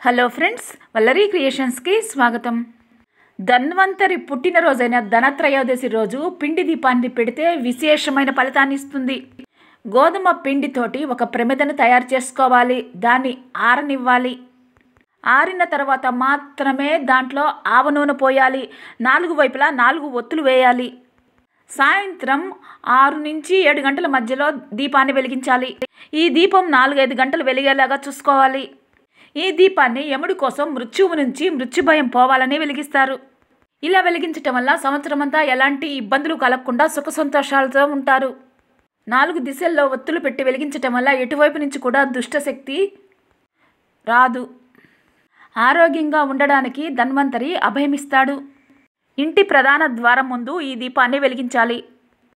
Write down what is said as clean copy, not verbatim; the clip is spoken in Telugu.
హలో ఫ్రెండ్స్, వల్లరీ క్రియేషన్స్కి స్వాగతం. ధన్వంతరి పుట్టినరోజైన ధనత్రయోదశి రోజు పిండి దీపాన్ని పెడితే విశేషమైన ఫలితాన్ని ఇస్తుంది. గోధుమ పిండితోటి ఒక ప్రమిదను తయారు చేసుకోవాలి. దాన్ని ఆరనివ్వాలి. ఆరిన తర్వాత మాత్రమే దాంట్లో ఆవ నూనె పోయాలి. 4 వైపులా 4 ఒత్తులు వేయాలి. సాయంత్రం 6 నుంచి 7 గంటల మధ్యలో దీపాన్ని వెలిగించాలి. ఈ దీపం 4-5 గంటలు వెలిగేలాగా చూసుకోవాలి. ఈ దీపాన్ని యముడి కోసం మృత్యువు నుంచి మృత్యుభయం పోవాలని వెలిగిస్తారు. ఇలా వెలిగించటం వల్ల సంవత్సరమంతా ఎలాంటి ఇబ్బందులు కలగకుండా సుఖ సంతోషాలతో ఉంటారు. 4 దిశల్లో ఒత్తులు పెట్టి వెలిగించటం వల్ల ఎటువైపు నుంచి కూడా దుష్టశక్తి రాదు. ఆరోగ్యంగా ఉండడానికి ధన్వంతరి అభయమిస్తాడు. ఇంటి ప్రధాన ద్వారం ముందు ఈ దీపాన్ని వెలిగించాలి.